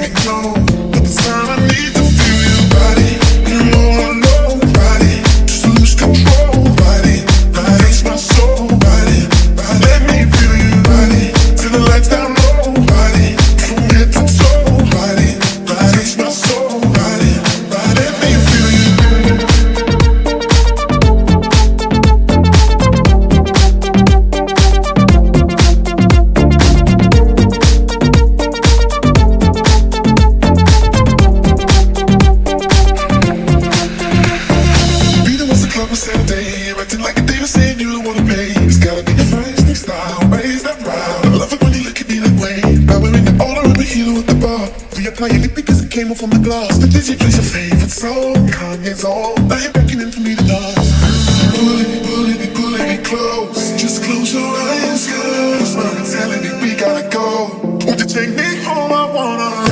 me close. But this time I need to feel your body. You know I know, body. Just to lose control, body. Touch my soul, body. Let me feel you, body. Till the lights down low, body. From head to toe, body. Touch my soul, body. Let me feel you. Saturday, acting like a diva, saying you don't wanna pay. It's gotta be your feisty style, raise that brow. I love it when you look at me that way. Now we're in the order of a hero at the bar. We apply your lip because it came off on the glass. The DJ plays your favorite song, Kanye's on. Now you're beckoning for me to dance. Pulling me close. Just close your eyes, girl. Smile and telling me we gotta go. Won't you take me home? I wanna.